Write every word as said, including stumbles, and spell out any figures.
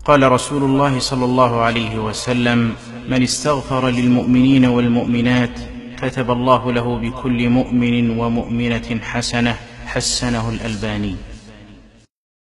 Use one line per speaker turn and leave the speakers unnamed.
قال رسول الله صلى الله عليه وسلم: من استغفر للمؤمنين والمؤمنات كتب الله له بكل مؤمن ومؤمنة حسنة. حسنه الألباني.